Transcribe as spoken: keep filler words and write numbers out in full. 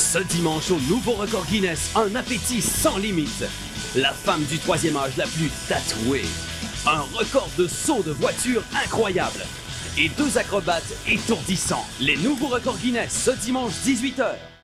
Ce dimanche au nouveau record Guinness, un appétit sans limite. La femme du troisième âge la plus tatouée. Un record de saut de voiture incroyable. Et deux acrobates étourdissants. Les nouveaux records Guinness ce dimanche dix-huit heures.